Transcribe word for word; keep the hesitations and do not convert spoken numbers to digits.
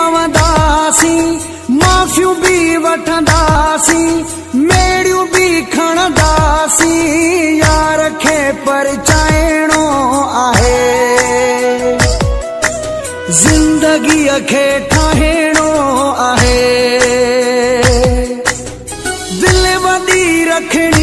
पवंदासी, माफ़ियूं बि वठंदासी, मेड़ियूं बि खणंदासी, यार खे परचाइणो आहे, ज़िंदगीअ खे ठाहिणो आहे, दिल वॾी रखणी